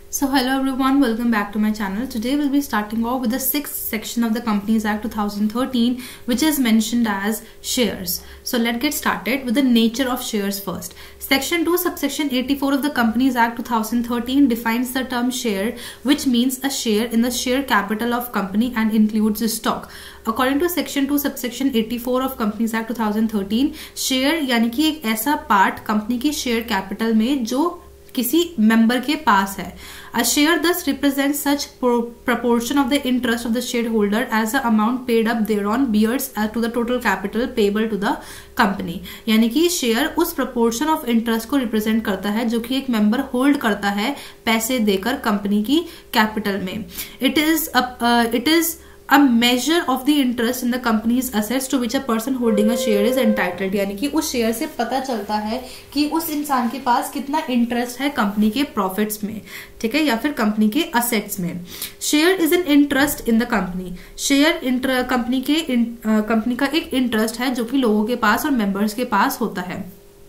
So hello everyone, welcome back to my channel. Today we'll be starting off with the sixth section of the Companies Act 2013, which is mentioned as shares. So let's get started with the nature of shares first. Section 2 subsection 84 of the Companies Act 2013 defines the term share, which means a share in the share capital of company and includes the stock. According to section 2 subsection 84 of Companies Act 2013, share यानी कि एक ऐसा part company की share capital में जो किसी member के पास है. A share thus represents such proportion of the interest of the shareholder as the amount paid up thereon bears to the total capital payable to the company. यानी कि share उस proportion of interest को represent करता है जो कि एक member hold करता है पैसे देकर कंपनी की कैपिटल में. It is a measure of the interest in the company's assets to which a person holding a share is entitled. यानी कि उस शेयर से पता चलता है कि उस इंसान के पास कितना इंटरेस्ट है कंपनी के प्रॉफिट्स में, ठीक है, या फिर कंपनी के असेट्स में. Share is an interest in the company. Share company का एक इंटरेस्ट है जो कि लोगों के पास और मेंबर्स के पास होता है.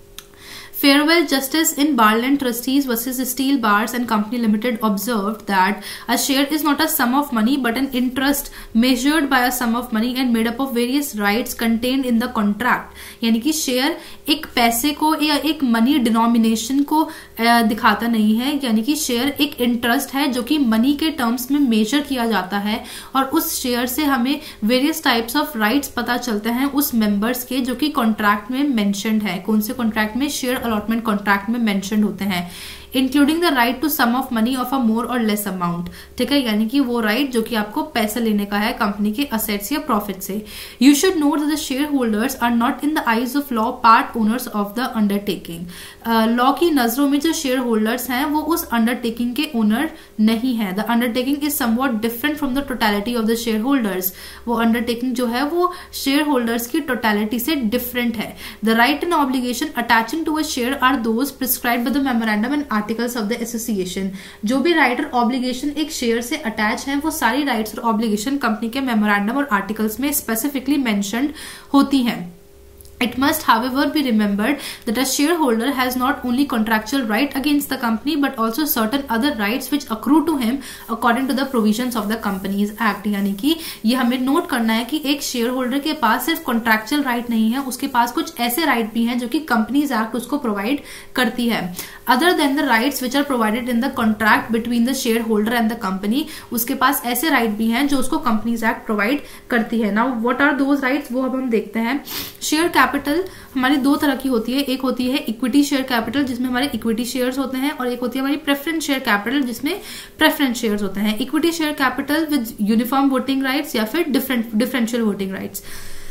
Farewell Justice in Barland Trustees versus Steel Bars and Company Limited observed that a share is not a sum of money but an interest measured by a sum of money and made up of various rights contained in the contract. यानी कि share एक पैसे को या एक money denomination को दिखाता नहीं है, यानी कि शेयर एक इंटरेस्ट है जो कि मनी के टर्म्स में मेजर किया जाता है और उस शेयर से हमें वेरियस टाइप्स ऑफ राइट्स पता चलते हैं उस मेंबर्स के जो कि कॉन्ट्रैक्ट में मेंशन्ड है. कौन से कॉन्ट्रैक्ट में? शेयर अलॉटमेंट कॉन्ट्रैक्ट में मेंशन्ड होते हैं. Including the right to sum of money of a more or less amount, ठीक है, यानी कि वो राइट जो कि आपको पैसा लेने का है कंपनी के असेट्स या प्रॉफिट से. You should note that the shareholders are not in the eyes of law part owners of the undertaking. Law की नजरों में जो शेयर होल्डर्स हैं वो उस अंडरटेकिंग के ओनर नहीं है. The undertaking is somewhat different from the totality of the shareholders. वो अंडरटेकिंग जो है वो शेयर होल्डर्स की टोटलिटी से डिफरेंट है. The right and obligation attaching to a share are those prescribed by the memorandum and articles of the association. जो भी राइट और ऑब्लिगेशन एक शेयर से अटैच है वो सारी राइट्स और ऑब्लिगेशन कंपनी के मेमोरेंडम और आर्टिकल्स में स्पेसिफिकली मेंशन्ड होती हैं. It must, however, be remembered that a shareholder has not only contractual right against the company but also certain other rights which accrue to him according to the provisions of the Companies Act. यानी कि ये हमें note करना है कि एक share holder के पास सिर्फ कॉन्ट्रैक्चुअल राइट नहीं है, उसके पास कुछ ऐसे राइट भी हैं जो कि कंपनीज एक्ट उसको प्रोवाइड करती है. Other than the rights which are provided in the contract between the shareholder and the company, उसके पास ऐसे राइट भी हैं जो उसको कंपनीज एक्ट प्रोवाइड करती है. Now what are those rights, वो अब हम देखते हैं. शेयर कैपिटल हमारी दो तरह की होती है. एक होती है इक्विटी शेयर कैपिटल जिसमें हमारे इक्विटी शेयर्स होते हैं और एक होती है हमारी प्रेफरेंस शेयर कैपिटल जिसमें प्रेफरेंस शेयर्स होते हैं. Equity share capital with uniform voting rights या फिर differential voting rights.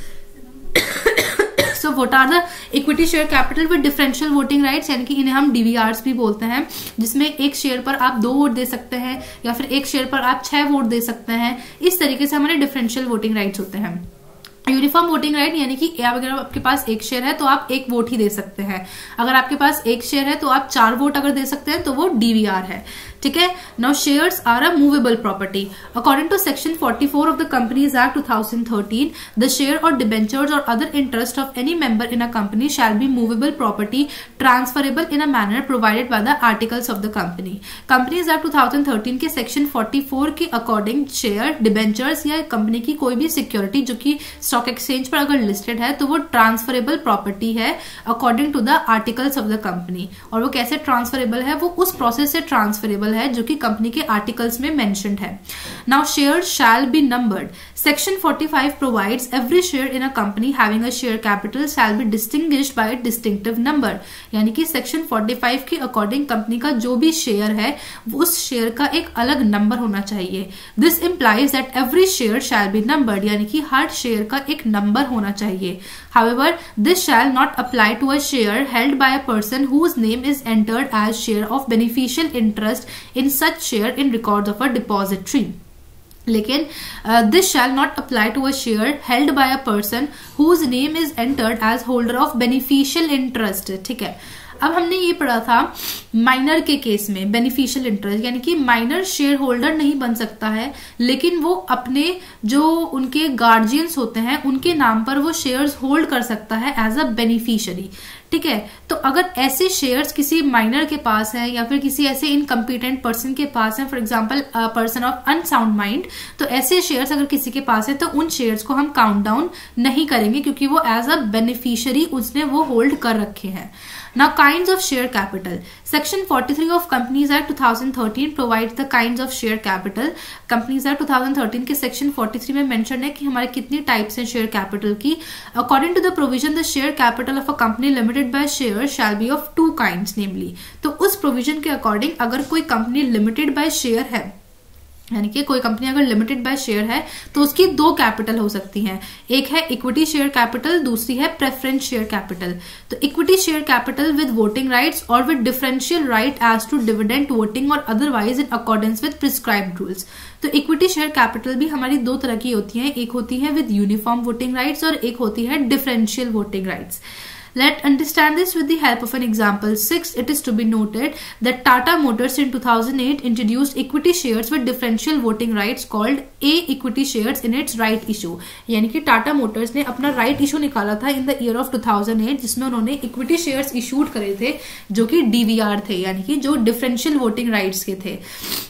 So what are the equity share capital with differential voting rights, यानी कि इन्हें हम DVRs भी बोलते हैं, जिसमें एक शेयर पर आप 2 वोट दे सकते हैं या फिर एक शेयर पर आप 6 वोट दे सकते हैं. इस तरीके से हमारे डिफरेंशियल वोटिंग राइट्स होते हैं. यूनिफॉर्म वोटिंग राइट यानी कि अगर आपके पास एक शेयर है तो आप 1 वोट ही दे सकते हैं. अगर आपके पास एक शेयर है तो आप 4 वोट अगर दे सकते हैं तो वो DVR है, ठीक है. Now shares are a movable property. According to section 44 of the companies act 2013, the share or debentures or other interest of any member in a company shall be movable property transferable in a manner provided by the articles of the company. Companies act 2013 के section 44 के according share, debentures या company की कोई भी security जो कि stock exchange पर अगर लिस्टेड है तो वो ट्रांसफरेबल प्रॉपर्टी है according to the articles of the company. और वो कैसे ट्रांसफरेबल है? वो उस प्रोसेस से ट्रांसफरेबल है जो कि कंपनी के आर्टिकल्स में मेंशन्ड है. Now share shall be numbered. Section 45 provides every share in a company having a share capital shall be distinguished by a distinctive number. यानी कि सेक्शन 45 के अकॉर्डिंग कंपनी का जो भी शेयर है उस शेयर का एक अलग नंबर होना चाहिए. This implies that every share shall be numbered, यानी कि हर शेयर का एक नंबर होना चाहिए. However, this shall not apply to a share held by a person whose name is entered as share of beneficial interest in such share in records of a depository. लेकिन this shall not apply to a share held by a person whose name is entered as holder of beneficial interest, ठीक है. अब हमने ये पढ़ा था minor के case में बेनिफिशियल इंटरेस्ट, यानी कि माइनर शेयर होल्डर नहीं बन सकता है लेकिन वो अपने जो उनके गार्जियंस होते हैं उनके नाम पर वो शेयर्स होल्ड कर सकता है एज अ बेनिफिशियरी. ठीक है। तो अगर ऐसे शेयर्स किसी माइनर के पास है या फिर किसी ऐसे इनकम्पिटेंट पर्सन के पास है, for example person of unsound mind, तो ऐसे शेयर्स अगर किसी के पास है तो उन शेयर्स को हम काउंट डाउन नहीं करेंगे क्योंकि वो एज अ बेनिफिशियरी उसने वो होल्ड कर रखे हैं। Now, kinds of share capital. Section 43 of Companies Act 2013 provides the kinds of share capital. Companies Act 2013 के section 43 में mentioned है कि हमारे कितनी types हैं share capital की. According to the provision, the share capital of a company limited by shares shall be of two kinds, namely. तो उस provision के according अगर कोई company limited by share है, यानी कि कोई कंपनी अगर लिमिटेड बाय शेयर है तो उसकी दो कैपिटल हो सकती हैं, एक है इक्विटी शेयर कैपिटल, दूसरी है प्रेफरेंस शेयर कैपिटल। तो equity share capital with voting rights और with differential right as to dividend voting और otherwise in accordance with prescribed rules. तो इक्विटी शेयर कैपिटल भी हमारी दो तरह की होती है, एक होती है विद यूनिफॉर्म वोटिंग राइट्स और एक होती है differential voting rights. Let's understand this with the help of an example. 6. It is to be noted that Tata Motors in 2008 introduced equity shares with differential voting rights called A equity shares in its right issue. यानी कि Tata Motors ने अपना right issue निकाला था in the year of 2008 जिसमें उन्होंने equity shares issued करे थे जो कि डीवीआर थे, यानी कि जो डिफरेंशियल वोटिंग राइट्स के थे।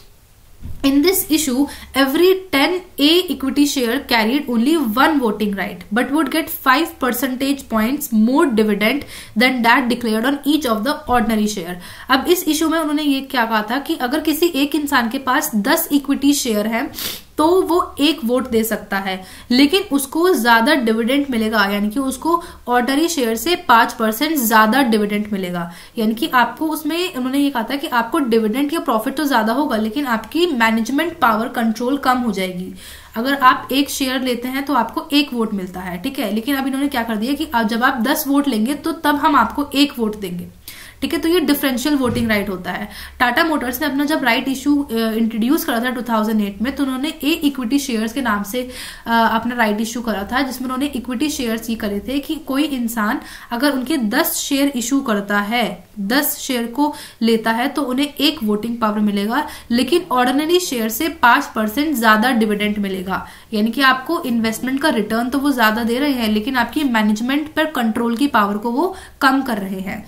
In this issue, every 10 A equity share carried only one voting right, but would get 5 percentage points more dividend than that declared on each of the ordinary share. अब इस issue में उन्होंने ये क्या कहा था कि अगर किसी एक इंसान के पास 10 इक्विटी शेयर है तो वो एक वोट दे सकता है, लेकिन उसको ज्यादा डिविडेंड मिलेगा, यानी कि उसको ऑर्डनरी शेयर से 5% ज्यादा डिविडेंड मिलेगा। यानी कि आपको उसमें उन्होंने ये कहा था कि आपको डिविडेंड या प्रॉफिट तो ज्यादा होगा लेकिन आपकी मैनेजमेंट पावर कंट्रोल कम हो जाएगी। अगर आप एक शेयर लेते हैं तो आपको एक वोट मिलता है, ठीक है, लेकिन अब इन्होंने क्या कर दिया कि जब आप 10 वोट लेंगे तो तब हम आपको एक वोट देंगे, ठीक है। तो ये डिफरेंशियल वोटिंग राइट होता है। टाटा मोटर्स ने अपना जब राइट इशू इंट्रोड्यूस करा था 2008 में तो उन्होंने ए इक्विटी शेयर्स के नाम से अपना राइट इशू करा था, जिसमें उन्होंने इक्विटी शेयर्स ये करे थे कि कोई इंसान अगर उनके 10 शेयर इशू करता है, 10 शेयर को लेता है तो उन्हें एक वोटिंग पावर मिलेगा, लेकिन ऑर्डिनरी शेयर से 5% ज्यादा डिविडेंड मिलेगा। यानी कि आपको इन्वेस्टमेंट का रिटर्न तो वो ज्यादा दे रहे हैं लेकिन आपकी मैनेजमेंट पर कंट्रोल की पावर को वो कम कर रहे हैं।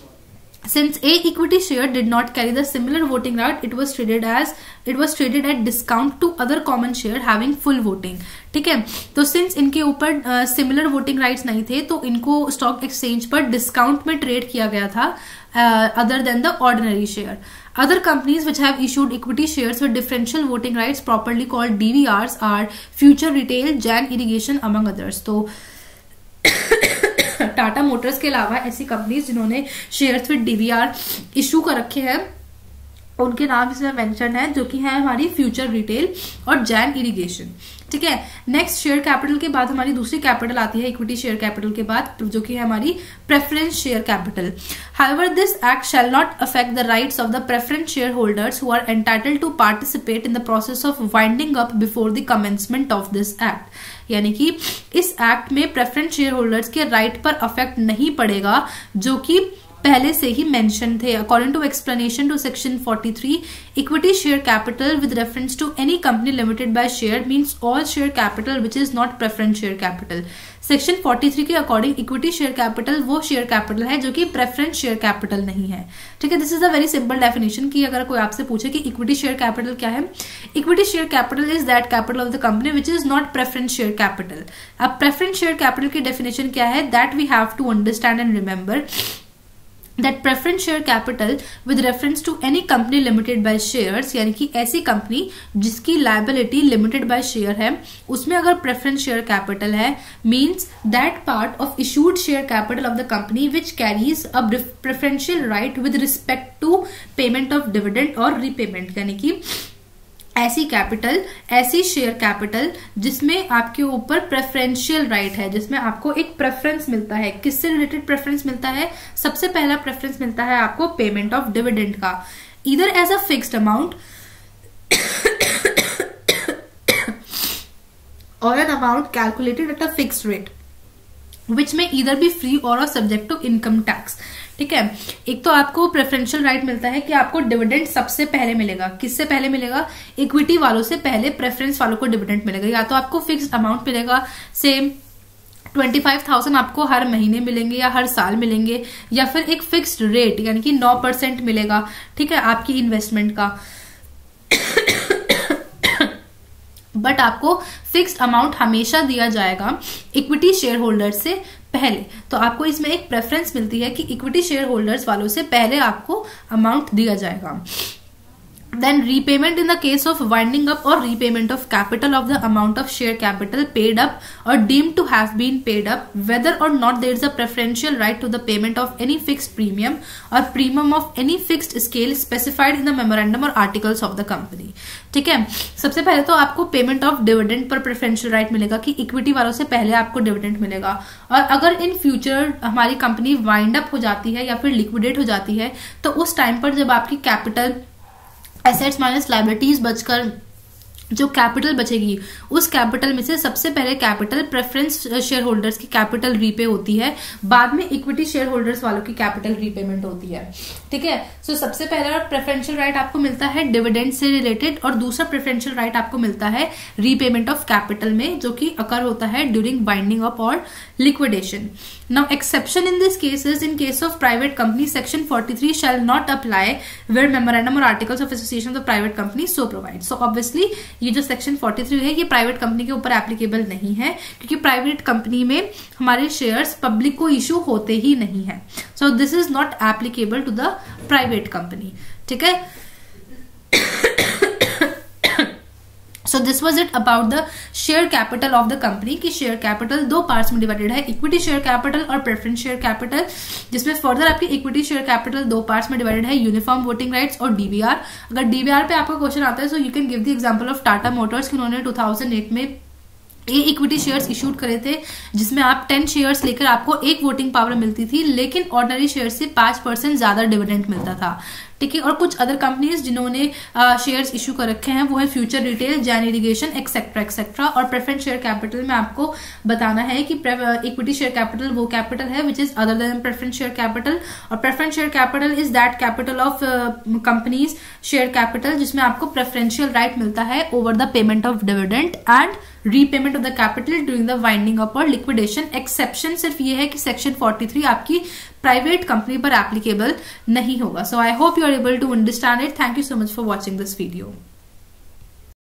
Since A equity share did not carry the similar voting right, it was traded at discount to other common share having full voting. ठीक है, तो सिंस इनके ऊपर सिमिलर वोटिंग राइट्स नहीं थे तो इनको स्टॉक एक्सचेंज पर डिस्काउंट में ट्रेड किया गया था other than the ordinary share. Other companies which have issued equity shares with differential voting rights properly called DVRs are Future Retail, Jan Irrigation among others. तो टाटा मोटर्स के अलावा ऐसी companies जिन्होंने शेयर्स विद डीवीआर इशू कर रखे हैं उनके नाम इसमें मेंशन है, जो कि है हमारी फ्यूचर रिटेल और जैन इरिगेशन। ठीक है, नेक्स्ट शेयर कैपिटल के बाद हमारी दूसरी कैपिटल आती है इक्विटी शेयर कैपिटल के बाद, जो कि है हमारी preference share capital. However this act shall not affect the rights of the preference share holders who are entitled to participate in the process of winding up before the commencement of this act. यानी कि इस act में preference share holders के right पर affect नहीं पड़ेगा जो कि पहले से ही मेंशन थे। According to explanation to section 43, equity share capital with reference to any company limited by share means all share capital which is not preference share capital. Section 43 के अकॉर्डिंग इक्विटी शेयर कैपिटल वो share capital है जो कि preference share capital नहीं है। ठीक है, this is a very simple definition कि अगर कोई आपसे पूछे कि इक्विटी शेयर कैपिटल क्या है, equity share capital is that capital of the company which is not preference share capital. अब प्रेफरेंस शेयर कैपिटल की डेफिनेशन क्या है, that we have to understand and remember that preference share capital with reference to any company limited by shares, यानी कि ऐसी company जिसकी liability limited by share है उसमें अगर preference share capital है means that part of issued share capital of the company which carries a preferential right with respect to payment of dividend or repayment। यानी कि ऐसी capital, ऐसी share capital जिसमें आपके ऊपर प्रेफरेंशियल राइट है, जिसमें आपको एक प्रेफरेंस मिलता है। किससे रिलेटेड प्रेफरेंस मिलता है? सबसे पहला प्रेफरेंस मिलता है आपको पेमेंट ऑफ डिविडेंड का, either as a fixed amount और an amount calculated at a fixed rate which may either be free और सब्जेक्ट टू इनकम टैक्स। ठीक है, एक तो आपको प्रेफरेंशियल राइट मिलता है कि आपको डिविडेंड सबसे पहले मिलेगा। किससे पहले मिलेगा? इक्विटी वालों से पहले प्रेफरेंस वालों को डिविडेंड मिलेगा। या तो आपको फिक्स्ड अमाउंट मिलेगा, सेम 25,000 आपको हर महीने मिलेंगे या हर साल मिलेंगे, या फिर एक फिक्स्ड रेट यानी कि 9% मिलेगा, ठीक है, आपकी इन्वेस्टमेंट का। बट आपको फिक्स्ड अमाउंट हमेशा दिया जाएगा इक्विटी शेयर होल्डर से पहले। तो आपको इसमें एक प्रेफरेंस मिलती है कि इक्विटी शेयर होल्डर्स वालों से पहले आपको अमाउंट दिया जाएगा। Then repayment in the case of winding up or repayment of capital of the amount of share capital paid up or deemed to have been paid up, whether or not there is a preferential right to the payment of any fixed premium or premium of any fixed scale specified in the memorandum or articles of the company। ठीक है, सबसे पहले तो आपको payment of dividend पर preferential right मिलेगा कि equity वालों से पहले आपको डिविडेंड मिलेगा। और अगर इन फ्यूचर हमारी कंपनी वाइंड अप हो जाती है या फिर लिक्विडेट हो जाती है, तो उस टाइम पर जब आपकी कैपिटल एसेट्स माइनस लायबिलिटीज बचकर जो कैपिटल बचेगी, उस कैपिटल में से सबसे पहले कैपिटल प्रेफरेंस शेयर होल्डर्स की कैपिटल रीपे होती है, बाद में इक्विटी शेयर होल्डर्स वालों की कैपिटल रीपेमेंट होती है। ठीक है, सो सबसे पहला प्रेफरेंशियल राइट आपको मिलता है डिविडेंड से रिलेटेड, और दूसरा प्रेफरेंशियल राइट आपको मिलता है रीपेमेंट ऑफ कैपिटल में, जो कि अकर होता है ड्यूरिंग बाइंडिंग अप और liquidation. Now exception in this case is in case of private company, section 43 shall not apply where memorandum or articles of association of the private company so provide। So obviously ये जो section 43 है ये private company के ऊपर applicable नहीं है, क्योंकि private company में हमारे शेयर्स पब्लिक को इश्यू होते ही नहीं है। So this is not applicable to the private company. ठीक है, so this was it about the share capital of the company की शेयर कैपिटल दो पार्ट्स में डिवाइडेड है, इक्विटी शेयर कैपिटल और प्रेफरेंस शेयर कैपिटल, जिसमें फर्दर आपकी equity share capital दो पार्ट्स में डिवाइडेड है, यूनिफॉर्म वोटिंग राइट्स और डीवीआर। अगर डीवीआर पे आपका क्वेश्चन आता है, so you can give the example of Tata Motors, उन्होंने 2008 में ये इक्विटी शेयर्स इशूड करे थे, जिसमें आप 10 शेयर्स लेकर आपको एक वोटिंग पावर मिलती थी, लेकिन ऑर्डिनरी शेयर से 5% ज्यादा डिविडेंड मिलता था। ठीक है, और कुछ अदर कंपनीज जिन्होंने शेयर्स इशू कर रखे हैं वो है Future Retail, Jain Irrigation etcetera etcetera. और प्रेफरेंस शेयर कैपिटल में आपको बताना है कि इक्विटी शेयर कैपिटल वो कैपिटल है which is other than preference share capital, और preference share capital is that capital of companies share capital जिसमें आपको प्रेफरेंशियल राइट मिलता है over the payment of dividend and repayment of the capital during the winding up और liquidation. Exception सिर्फ ये है कि सेक्शन 43 आपकी प्राइवेट कंपनी पर एप्लीकेबल नहीं होगा। So I hope you are able to understand it. Thank you so much for watching this video.